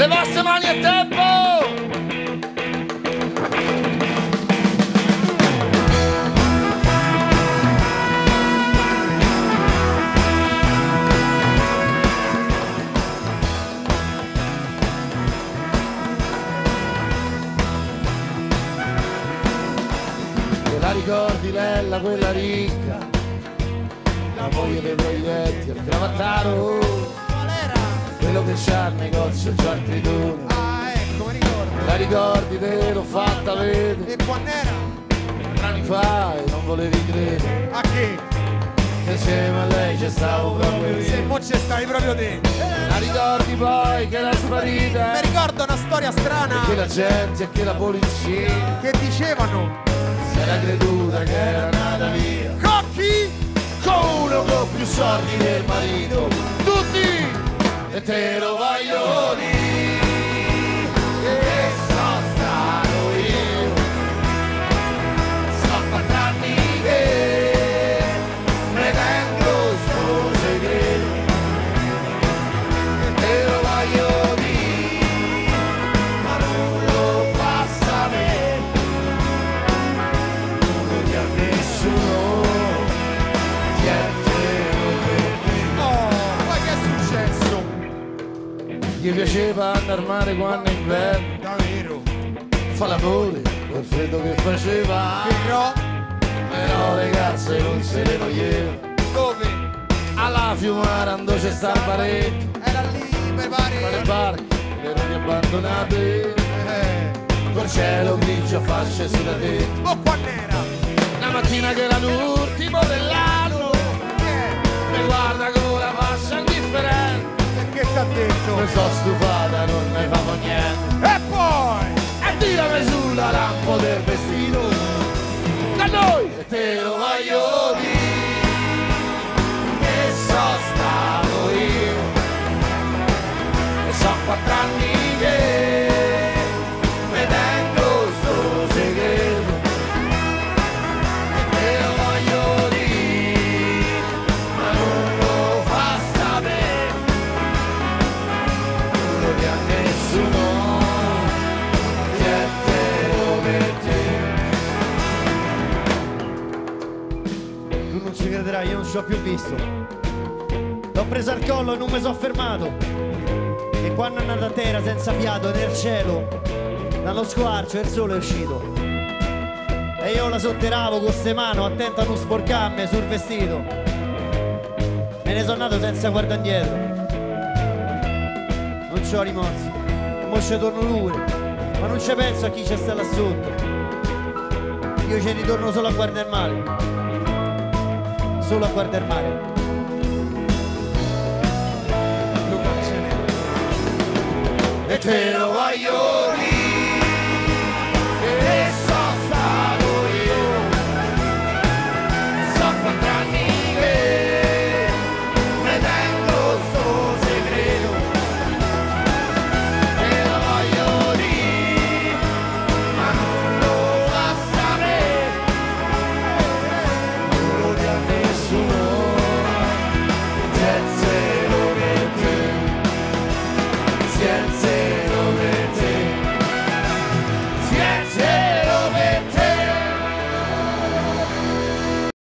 le vostre mani è tempo! Te la ricordi Lella, quella ricca, la moglie dei proietti, il cravattaro, quello che c'ha il negozio già il tritone? Ah, ecco, mi ricordo. La ricordi, te l'ho fatta vedere E quant'era? anni fa e non volevi credere A che? che insieme a lei ci stavo proprio Se io. mo ci stai proprio te. La ricordi poi che era sparita Mi ricordo una storia strana che la gente e che la polizia che dicevano si era creduta che era nata via Cocchi! con uno con più soldi del marito, tutti, e te lo voglio dire che sono stato io, so 4 anni che me tengo sto segreto, e te lo voglio dire ma non lo fa sapere non a nessuno. Oh, ma che è successo? Gli piaceva andare al mare quando è inverno, Davvero? fa l'amore col freddo che faceva, però le cazze non se le toglieva. Dove? Alla Fiumarando c'è sta il parecchio, Era lì, mi tra le pare. barche le erano abbandonate, col cielo grigio a fasce sulla testa. Oh, quant'era? La mattina che era l'ultimo dell'anno, mi guarda con la faccia indifferente, E che t'ha detto? mi sto stufata, non ne famo niente. E poi? E tirami sulla lampo del vestito da noi, e te lo voglio dire che sono stato io, e so 4 anni che mi tengo sto segreto, e te lo voglio dire ma non lo fa sapere non a nessuno. Tu non ci crederai, io non ci ho più visto. L'ho presa al collo e non mi sono fermato. E quando è andata a terra senza fiato nel cielo, dallo squarcio il sole è uscito. E io la sotterravo con ste mani, attenta a non sporcarmi sul vestito. Me ne sono andato senza guardare indietro. Non c'ho rimorsi, e mo ci torno pure, ma non ci penso a chi c'è sta là sotto. Io ci ritorno solo a guardare il mare. Solo a guardare il mare. E te lo voglio